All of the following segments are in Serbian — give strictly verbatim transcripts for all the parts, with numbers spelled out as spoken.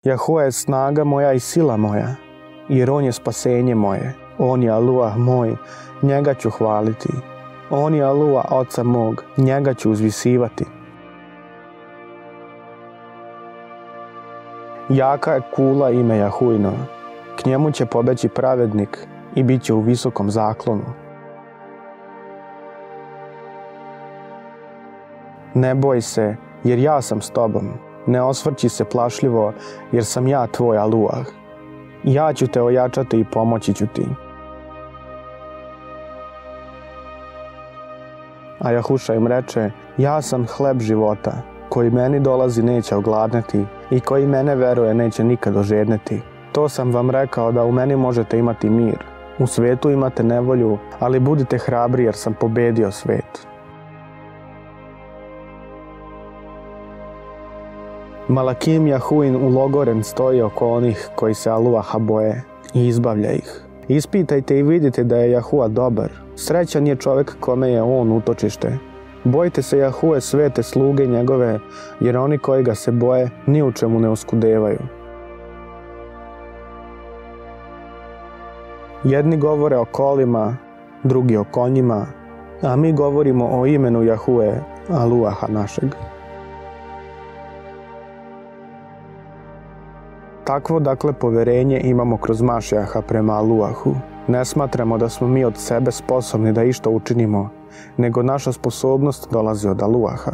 Jahua je snaga moja i sila moja, jer on je spasenje moje. On je Aluah moj, njega ću hvaliti. On je Aluah oca mog, njega ću uzvisivati. Jaka je kula ime Jahuino, k njemu će pobeći pravednik i bit će u visokom zaklonu. Ne boj se, jer ja sam s tobom. Ne osvrći se plašljivo, jer sam ja tvoj Aluah. Ja ću te ojačati i pomoći ću ti. A Jahuša im reče, ja sam hleb života, koji meni dolazi neće ogladneti i koji mene veruje neće nikad ožedneti. To sam vam rekao da u meni možete imati mir. U svetu imate nevolju, ali budite hrabri jer sam pobedio svet. Malakim Jahuin ulogoren stoji oko onih koji se Aluaha boje i izbavlja ih. Ispitajte i vidite da je Jahua dobar. Srećan je čovjek kome je on utočište. Bojte se Jahue svete sluge njegove, jer oni koji ga se boje ni u čemu ne oskudevaju. Jedni govore o kolima, drugi o konjima, a mi govorimo o imenu Jahue, Aluaha našeg. Takvo dakle poverenje imamo kroz Mašijaha prema Aluahu. Ne smatramo da smo mi od sebe sposobni da išta učinimo, nego naša sposobnost dolazi od Aluaha.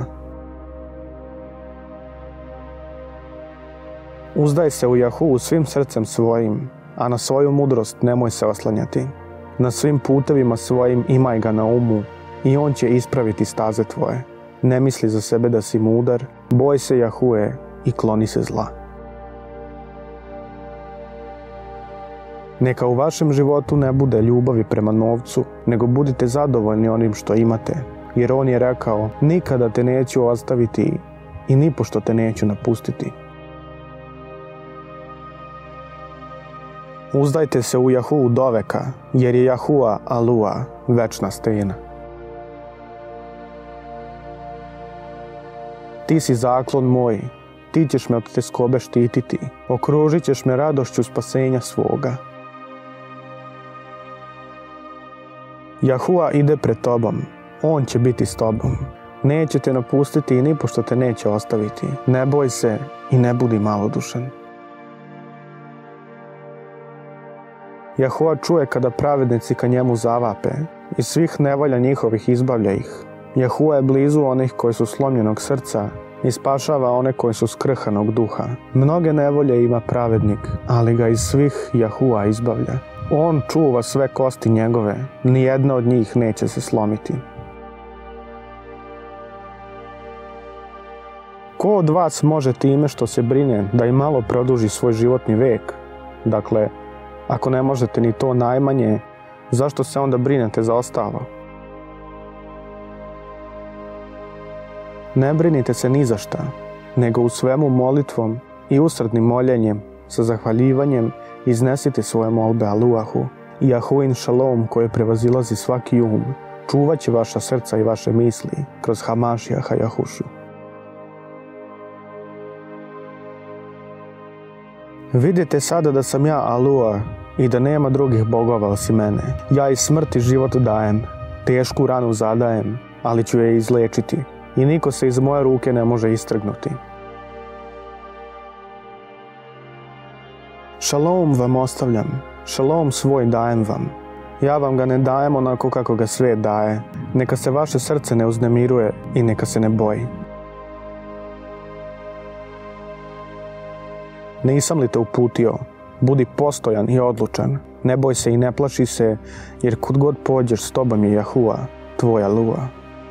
Uzdaj se u Jahuu svim srcem svojim, a na svoju mudrost nemoj se oslanjati. Na svim putevima svojim imaj ga na umu i on će ispraviti staze tvoje. Ne misli za sebe da si mudar, boj se Jahue i kloni se zla. Neka u vašem životu ne bude ljubavi prema novcu, nego budite zadovoljni onim što imate, jer on je rekao, nikada te neću ostaviti i nipošto te neću napustiti. Uzdajte se u Jahuu doveka, jer je Jahua Aluah, večna stena. Ti si zaklon moj, ti ćeš me od teskobe štititi, okružit ćeš me radošću spasenja svoga. Jahua ide pred tobom, on će biti s tobom. Neće te napustiti i nipošto te neće ostaviti. Ne boj se i ne budi malodušan. Jahua čuje kada pravednici ka njemu zavape, iz svih nevolja njihovih izbavlja ih. Jahua je blizu onih koji su slomljenog srca i spašava one koji su skrhanog duha. Mnoge nevolje ima pravednik, ali ga iz svih Jahua izbavlja. On čuva sve kosti njegove, nijedna od njih neće se slomiti. Ko od vas može time što se brine da i malo produži svoj životni vek? Dakle, ako ne možete ni to najmanje, zašto se onda brinete za ostalo? Ne brinite se ni za šta, nego u svemu molitvom i usrdnim moljenjem, sa zahvaljivanjem, iznesite svoje molbe Aluahu i Jahuin šalom koji prevazilazi svaki um, čuvat će vaša srca i vaše misli kroz Hamašijaha Jahušu. Vidite sada da sam ja Aluah i da nema drugih bogova osim mene. Ja iz smrti život dajem, tešku ranu zadajem, ali ću je izlečiti i niko se iz moje ruke ne može istrgnuti. Šalom vam ostavljam, šalom svoj dajem vam. Ja vam ga ne dajem onako kako ga svet daje. Neka se vaše srce ne uznemiruje i neka se ne boji. Nisam li te uputio? Budi postojan i odlučan. Ne boj se i ne plaši se, jer kud god pođeš s tobom je Jahua, tvoj Aluah.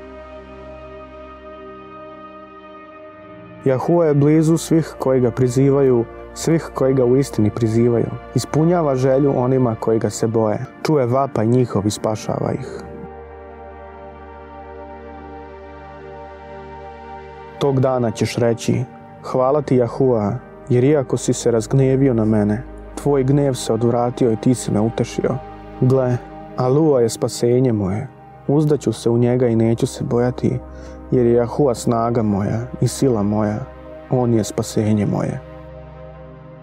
Jahua je blizu svih koji ga prizivaju, svih koji ga u istini prizivaju. Ispunjava želju onima koji ga se boje. Čuje vapaj njihov i spašava ih. Tog dana ćeš reći, hvala ti Jahua, jer iako si se razgnevio na mene, tvoj gnev se odvratio i ti si me utešio. Gle, Aluah je spasenje moje. Uzdaću se u njega i neću se bojati, jer je Jahua snaga moja i sila moja. On je spasenje moje.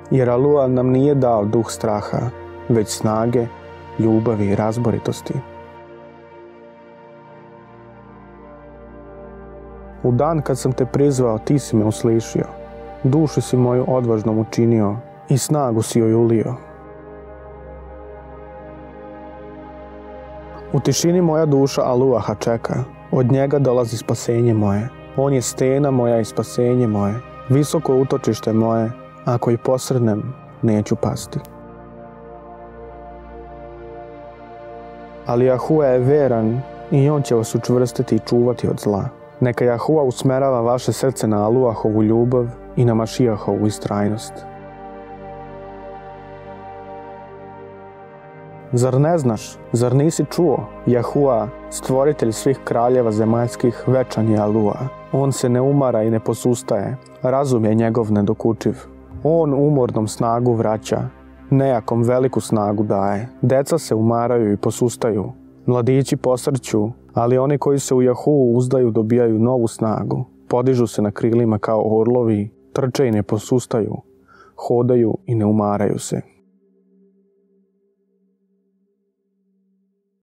jer Alua nam nije dao duh straha, već snage, ljubavi i razboritosti. U dan kad sam te prizvao, ti si me uslišio, dušu si moju odvažnom učinio i snagu si joj ulio. U tišini moja duša Aluaha čeka, od njega dolazi spasenje moje. On je stena moja i spasenje moje, visoko utočište moje, ako i posrnem, neću pasti. Ali Jahua je veran i on će vas učvrstiti i čuvati od zla. Neka Jahua usmerava vaše srce na Aluahovu ljubav i na Mašijahovu istrajnost. Zar ne znaš, zar nisi čuo? Jahua, stvoritelj svih kraljeva zemaljskih, večan je Alua. On se ne umara i ne posustaje, razum je njegov nedokučiv. On umornom snagu vraća, nejakom veliku snagu daje. Deca se umaraju i posustaju, mladići posrću, ali oni koji se u Jahuu uzdaju dobijaju novu snagu. Podižu se na krilima kao orlovi, trče i ne posustaju, hodaju i ne umaraju se.